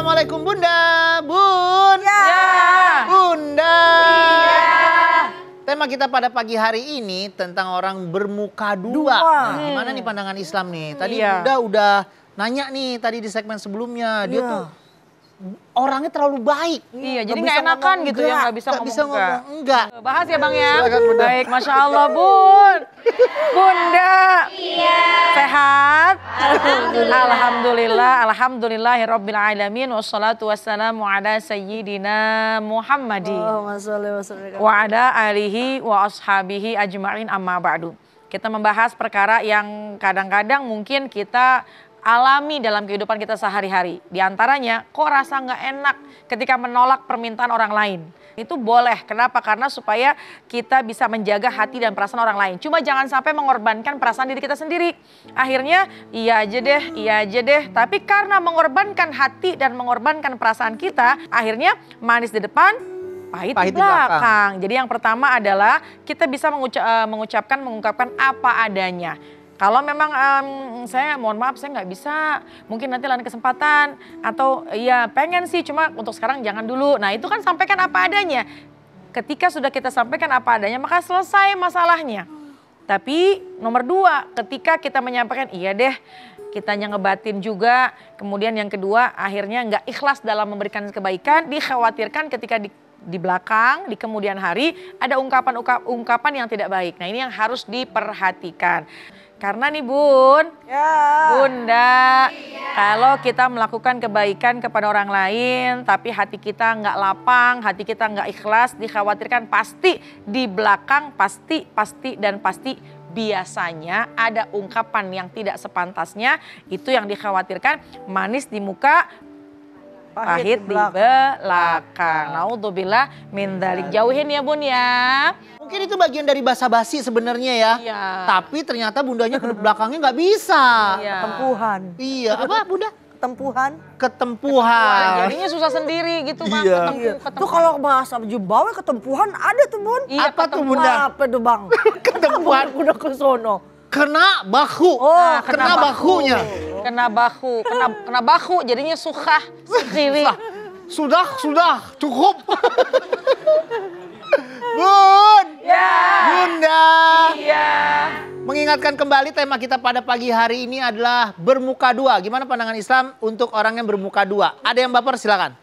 Assalamualaikum Bunda. Bun. Ya. Bunda. Iya. Tema kita pada pagi hari ini tentang orang bermuka dua. Nah, gimana nih pandangan Islam nih? Tadi Bunda udah nanya nih tadi di segmen sebelumnya. Dia tuh orangnya terlalu baik. Iya, jadi nggak enakan gitu ya, nggak bisa ngomong enggak. Bahas ya Bang ya. Silakan, Bunda. Baik, Masya Allah Bun. Bunda. Iya. Sehat? Alhamdulillah. Alhamdulillahirabbil alamin wassalatu wassalamu ala sayyidina Muhammadin. Wa ala alihi wa ashabihi ajma'in amma ba'du. Kita membahas perkara yang kadang-kadang mungkin kita alami dalam kehidupan kita sehari-hari. Di antaranya, kok rasa nggak enak ketika menolak permintaan orang lain. Itu boleh, kenapa? Karena supaya kita bisa menjaga hati dan perasaan orang lain. Cuma jangan sampai mengorbankan perasaan diri kita sendiri. Akhirnya, iya aja deh. Tapi karena mengorbankan hati dan mengorbankan perasaan kita, akhirnya manis di depan, pahit di belakang. Jadi yang pertama adalah kita bisa mengungkapkan apa adanya. Kalau memang saya mohon maaf saya nggak bisa, mungkin nanti lain kesempatan atau ya pengen sih cuma untuk sekarang jangan dulu. Nah itu kan sampaikan apa adanya. Ketika sudah kita sampaikan apa adanya maka selesai masalahnya. Tapi nomor dua ketika kita menyampaikan iya deh kitanya ngebatin juga. Kemudian yang kedua akhirnya nggak ikhlas dalam memberikan kebaikan, dikhawatirkan ketika di belakang, di kemudian hari ada ungkapan yang tidak baik. Nah ini yang harus diperhatikan. Karena nih Bun, Bunda, kalau kita melakukan kebaikan kepada orang lain tapi hati kita nggak lapang, hati kita nggak ikhlas, dikhawatirkan pasti di belakang pasti biasanya ada ungkapan yang tidak sepantasnya, itu yang dikhawatirkan manis di muka, pahit di belakang. Naudzubillah min dzalik. Jauhin ya Bun ya. Mungkin itu bagian dari basa-basi sebenarnya ya. Iya. Tapi ternyata bundanya ke belakangnya nggak bisa. Iya. Ketempuhan. Iya, apa Bunda? Ketempuhan. Jadinya susah sendiri gitu Bang. Iya. Tuh kalau bahasa Jumbawa ketempuhan ada tuh Bun. Iya, apa tuh Bunda? Apa tuh Bang? Ketempuhan. Udah ke sono. Kena bahu. Oh, kena bahunya. Kena bahu jadinya suka sendiri. Sudah, cukup. Bun. Ya. Bunda. Iya. Mengingatkan kembali tema kita pada pagi hari ini adalah bermuka dua. Gimana pandangan Islam untuk orang yang bermuka dua? Ada yang baper silakan.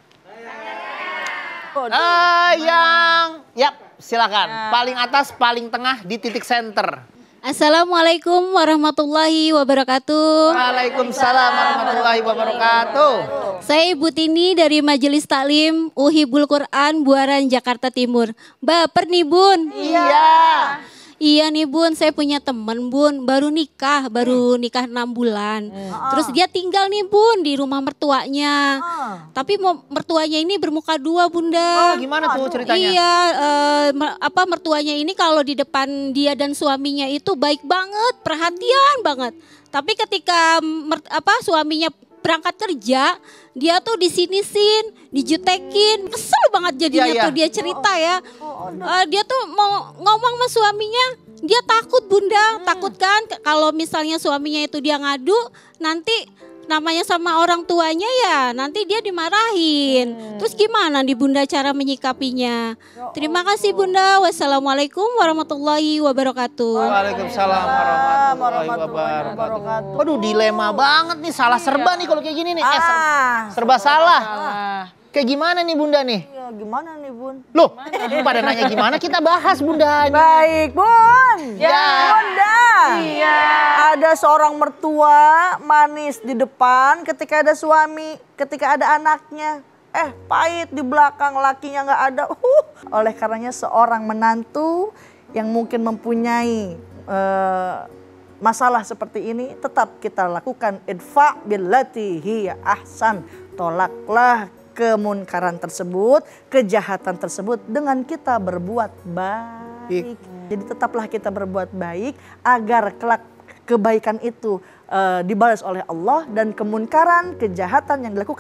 Silakan. Paling atas, paling tengah di titik center. Assalamualaikum warahmatullahi wabarakatuh. Waalaikumsalam warahmatullahi wabarakatuh. Saya Ibu Tini dari Majelis Taklim Uhibul Quran Buaran Jakarta Timur. Baper nih Bun. Iya nih Bun, saya punya temen Bun, baru nikah 6 bulan. Terus dia tinggal nih Bun di rumah mertuanya. Tapi mertuanya ini bermuka dua Bunda. Oh gimana tuh ceritanya? Iya, mertuanya ini kalau di depan dia dan suaminya itu baik banget, perhatian banget. Tapi ketika suaminya berangkat kerja, dia tuh disinisin, dijutekin, kesel banget jadinya tuh dia cerita ya. Dia tuh mau ngomong sama suaminya, dia takut Bunda, takut kan kalau misalnya suaminya itu dia ngadu, nanti namanya sama orang tuanya ya, nanti dia dimarahin. Terus gimana nih Bunda cara menyikapinya? Terima kasih Bunda. Wassalamualaikum warahmatullahi wabarakatuh. Waalaikumsalam warahmatullahi wabarakatuh. Aduh dilema banget nih, salah serba nih kalau kayak gini nih. Serba salah. Kayak gimana nih Bunda nih? Ya, gimana nih Bun? Loh, pada nanya gimana kita bahas Bunda. Baik Bun. Ya. Bunda. Iya. Ada seorang mertua manis di depan ketika ada suami, ketika ada anaknya. Pahit di belakang, lakinya nggak ada. Oleh karenanya seorang menantu yang mungkin mempunyai masalah seperti ini, tetap kita lakukan idfa billati hiya ahsan. Tolaklah kemunkaran tersebut, kejahatan tersebut dengan kita berbuat baik. Jadi tetaplah kita berbuat baik agar kelak kebaikan itu dibalas oleh Allah dan kemunkaran, kejahatan yang dilakukan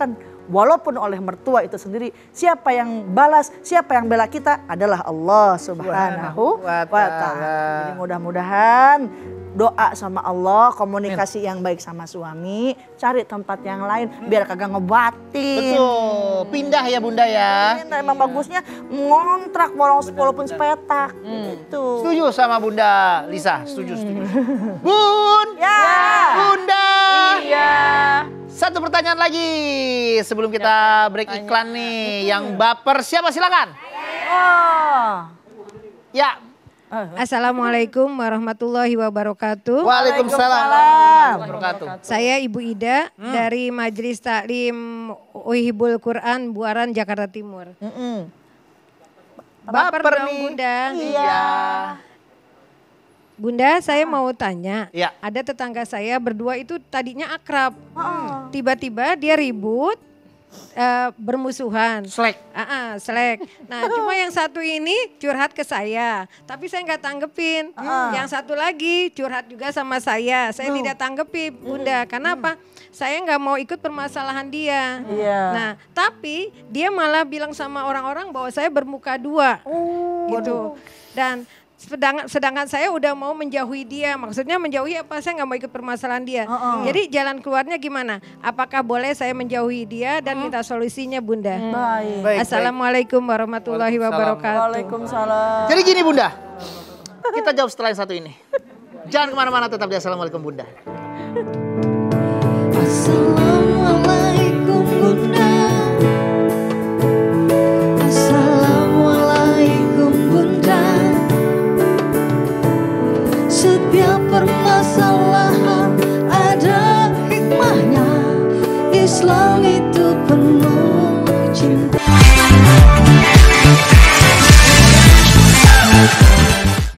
walaupun oleh mertua itu sendiri, siapa yang balas, siapa yang bela kita adalah Allah Subhanahu wa Ta'ala. Jadi mudah-mudahan doa sama Allah, komunikasi yang baik sama suami, cari tempat yang lain biar kagak ngebatin. Betul, pindah ya Bunda ya. Nah, emang bagusnya ngontrak walaupun sepetak. Gitu. Setuju sama Bunda Lisa, setuju. Bun, Ya. Bunda. Iya. Satu pertanyaan lagi sebelum kita break iklan nih. Yang baper siapa silakan? Oh. Ya. Assalamualaikum warahmatullahi wabarakatuh. Waalaikumsalam. Wabarakatuh. Saya Ibu Ida dari Majelis Taklim Uhibul Quran Buaran Jakarta Timur. Baper dong nih. Bunda. Iya. Bunda, saya mau tanya. Iya. Ada tetangga saya berdua itu tadinya akrab. Tiba-tiba dia ribut, bermusuhan. Selek. Selek. Nah, cuma yang satu ini curhat ke saya, tapi saya nggak tanggepin. Yang satu lagi curhat juga sama saya tidak tanggepin, Bunda. Kenapa? Saya nggak mau ikut permasalahan dia. Nah, tapi dia malah bilang sama orang-orang bahwa saya bermuka dua, gitu. Dan sedangkan saya udah mau menjauhi dia. Maksudnya menjauhi apa? Saya nggak mau ikut permasalahan dia. Jadi jalan keluarnya gimana? Apakah boleh saya menjauhi dia dan minta solusinya, Bunda? Baik. Assalamualaikum warahmatullahi wabarakatuh. Waalaikumsalam. Jadi gini Bunda, kita jawab setelah yang satu ini. Jangan kemana-mana, tetap di Assalamualaikum Bunda. Assalamualaikum Bunda. Assalamualaikum Bunda. Setiap permasalahan ada hikmahnya. Islam itu penuh cinta.